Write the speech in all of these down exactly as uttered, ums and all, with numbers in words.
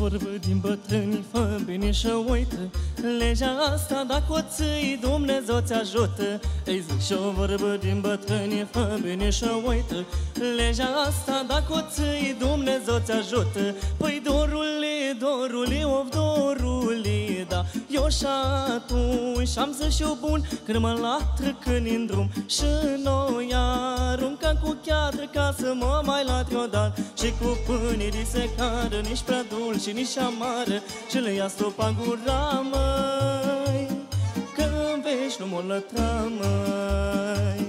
vorbă din bătrâni, fă bine și uită. Legea asta dacă o ții, Dumnezeu ți ajută. Îi zic și o vorbă din bătrâni, fă bine și uită. Legea asta dacă o ții, Dumnezeu ți ajută. Păi dorule, dorule, of dorule, da. Eu și atunci am să știu bun când mă latră când-i-n drum. Și noi aruncam cu cheatră ca să mă mai latri odată. Și cu pâinii de secară, nici prea dulce, nici amară, și le ia stopa gura, măi, că-n veci nu mă lătra, măi.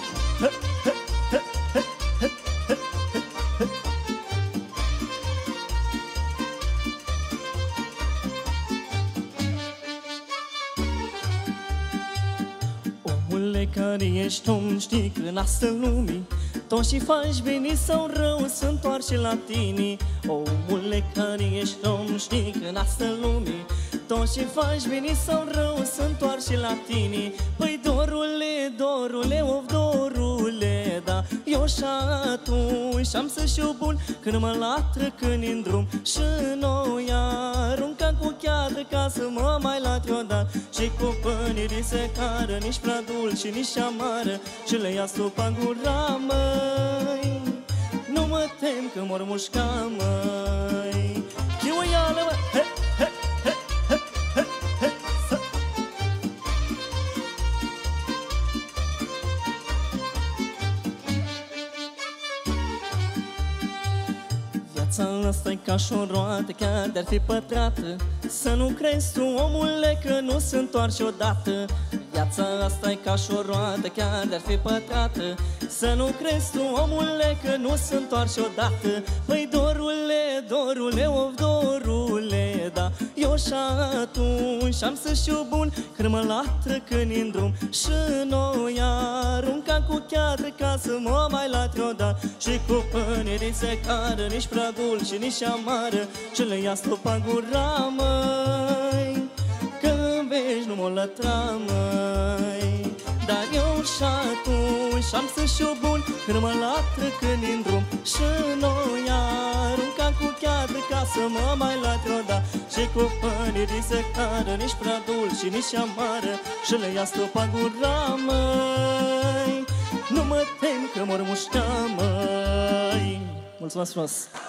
Omule care ești om, știi că în asta lumii tot și faci bine sau rău se întoarce la tine. Omule care ești om, știi că în asta lumii tot și faci bine sau rău se întoarce la tine. Păi dorule, dorule, of dorule, da. Eu și atunci am să știu bun când mă latră când-i-n drum. Și noi aruncam cu cheatră ca să mă mai latri odată. Și cu pâinii de secară, nici prea dulce, nici amară, și le ia stopa gura, măi. Nu mă tem că mor mușca, măi. Chiuială, mă, he, he, he, he, he, he, să. Viața asta-i ca și o roată, chiar de-ar fi pătrată. Să nu crezi tu, omule, că nu se întoarce odată. Viața asta-i ca și o roată, chiar de-ar fi pătrată. Să nu crezi tu, omule, că nu se întoarce odată. Păi dorule, dorule, of dorule, da. Eu și atunci am să știu bun când mă latră când-i-n drum. Și noi aruncam cu cheatră ca să mă mai latri odată. Și cu pâine de secară, nici prea dulce, nici amară, și le ia stopa gura, măi, că-n veci nu mă lătra, măi. Dar eu și atunci am să știu bun când mă latră când-i-n drum. Și noi aruncam cu cheatră ca să mă mai latri odată. Și cu pâine de secară, nici prea dulce, nici amară, și le ia stopa gura, măi. Nu mă tem că mor mușca, măi. Mulțumesc frumos!